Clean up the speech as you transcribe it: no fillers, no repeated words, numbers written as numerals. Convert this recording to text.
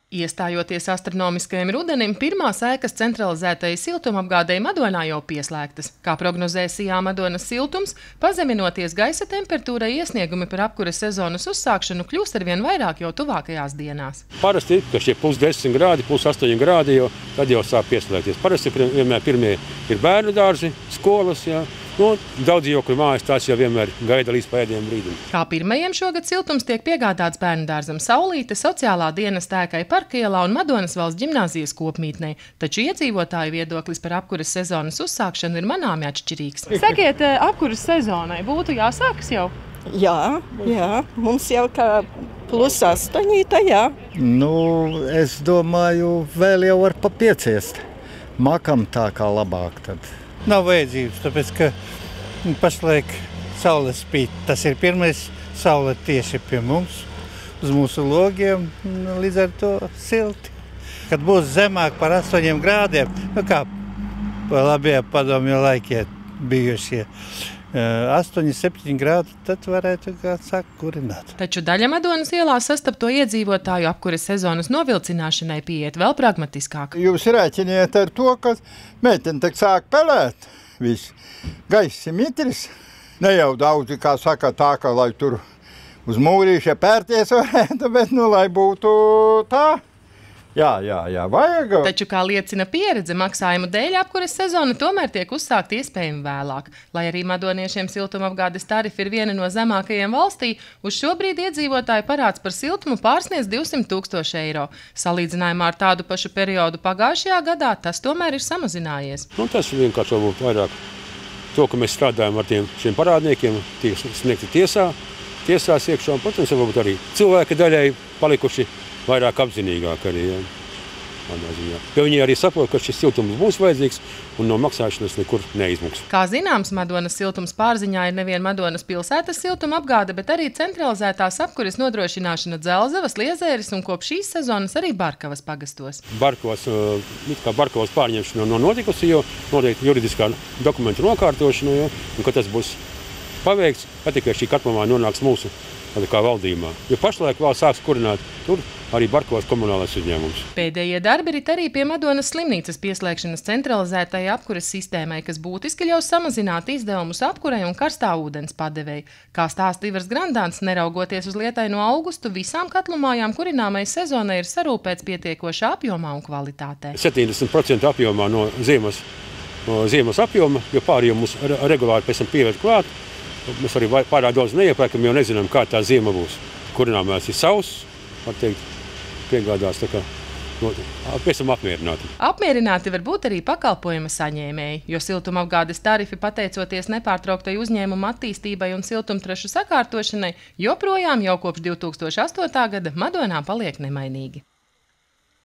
Iestājoties astronomiskajam rudenim, pirmās ēkas centralizētajai siltumapgādei Madonā jau pieslēgtas. Kā prognozē SIA Madonas siltums, pazeminoties gaisa temperatūrai, iesniegumi par apkures sezonas uzsākšanu kļūst arvien vairāk jau tuvākajās dienās. Parasti, ka šie +10 grādi, +8 grādi, tad jau sāk pieslēgties. Parasti vienmēr pirmie ir bērnu dārzi, skolas, jā. Daudz dzīvokļu mājas tās jau vienmēr gaida līdz pēdējiem brīdim. Kā pirmajiem šogad siltums tiek piegādāts bērnudārzam Saulīte, sociālā dienesta ēkai Parkielā un Madonas valsts ģimnāzijas kopmītnei, taču iedzīvotāju viedoklis par apkuras sezonas uzsākšanu ir manāmi atšķirīgs. Sakiet, apkuras sezonai būtu jāsākas jau? Jā, mums jau kā +8, jā. Es domāju, vēl jau var papieciest. Makam tā kā labāk tad. Nav vajadzības, tāpēc, ka pašlaik saule spīd. Tas ir pirmais saule tieši pie mums, uz mūsu logiem, līdz ar to silti. Kad būs zemāk par 8 grādiem, kā labie padomju laikie bijušie 8-7 grādi, tad varētu sākt kurināt. Taču daļa Madonas ielā sastapto iedzīvotāju apkuras sezonas novilcināšanai pieiet vēl pragmatiskāk. Jūs rēķiniet ar to, ka meiteni tak sāk pelēt. Viss gaiss ir mitris. Ne jau daudzi, kā saka, tā, ka lai tur uz mūrīša pērties varētu, bet lai būtu tā. Jā, vajag. Taču, kā liecina pieredze, maksājumu dēļ apkuras sezona tomēr tiek uzsākt iespējami vēlāk. Lai arī madoniešiem siltumapgādes tarifi ir viena no zemākajiem valstī, uz šo brīdi iedzīvotāju parāds par siltumu pārsniedz 200 000 eiro. Salīdzinājumā ar tādu pašu periodu pagājušajā gadā tas tomēr ir samazinājies. Tas vienkārši varbūt vairāk to, ka mēs strādājam ar šiem parādniekiem, tiek sniegti tiesās iekšā, un, protams, varbūt arī cilvēki daļai palikuši vairāk apzinīgāk arī, jo viņi arī saprot, ka šis siltums būs vajadzīgs un no maksāšanas nekur neizmuks. Kā zināms, Madonas siltums pārziņā ir nevien Madonas pilsētas siltuma apgāde, bet arī centralizētās apkures nodrošināšana Dzelzavas, Liezēras un kopš šīs sezonas arī Barkavas pagastos. Barkavas pārņemšana nav notikusi, jo noteikti juridiskā dokumentu nokārtošana, un ka tas būs paveikts, tikai šī katlamā nonāks mūsu kā valdībā. Jo pašlaik vēl sāks kurināt tur arī Barkavas komunālais uzņēmums. Pēdējie darbi rit arī pie Madonas slimnīcas pieslēgšanas centralizētajai apkures sistēmai, kas būtiski ļaus samazināt izdevumus apkurei un karstā ūdens padevei. Kā stāsta Ivars Grandāns, neraugoties uz lietaino augustu, visām katlumājām kurināmai sezonai ir sarūpēts pietiekošā apjomā un kvalitātē. 70% apjomā no ziemas apjoma, jo pārējo mums regulāri pēc tam pievērt klāt. Mēs arī pārāk daudz neiepērkam, jo nezinām, kā tā ziema būs. Kurināmās ir sauss, var teikt, piegādās tā kā pēc tam apmierināti. Apmierināti var būt arī pakalpojuma saņēmēji, jo siltumapgādes tarifi, pateicoties nepārtrauktai uzņēmuma attīstībai un siltumtrašu sakārtošanai, joprojām jau kopš 2008. gada Madonā paliek nemainīgi.